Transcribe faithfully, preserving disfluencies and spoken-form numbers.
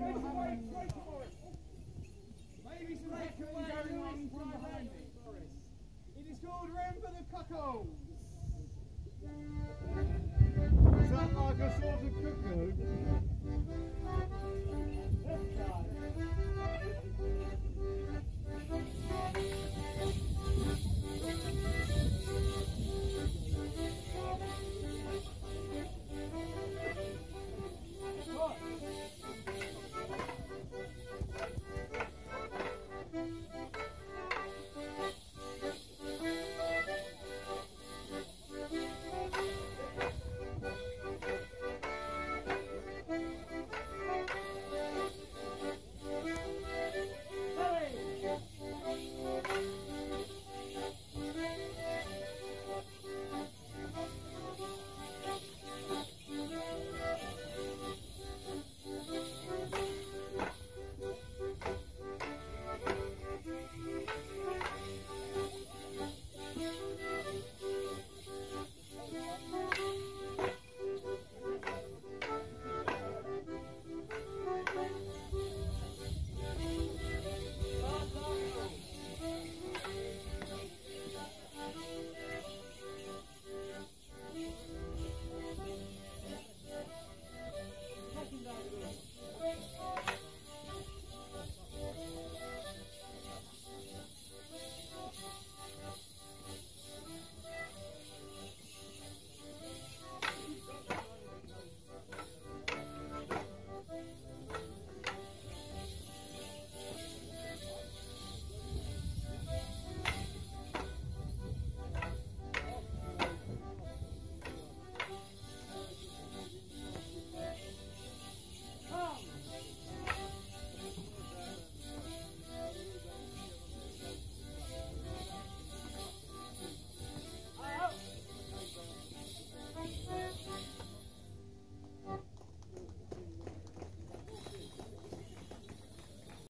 Maybe some action going on from behind me, Morris. It is called Room for the Cuckold. Is that like a sort of cuckoo?